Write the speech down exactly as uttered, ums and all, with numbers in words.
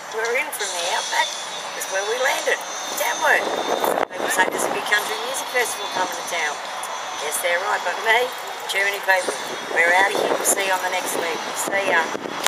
we're in from the outback. That's where we landed, Tamworth. People say there's a big country music festival coming to town. Yes, they're right, but me, Germany people, we're out of here. We'll see you on the next leg. See ya.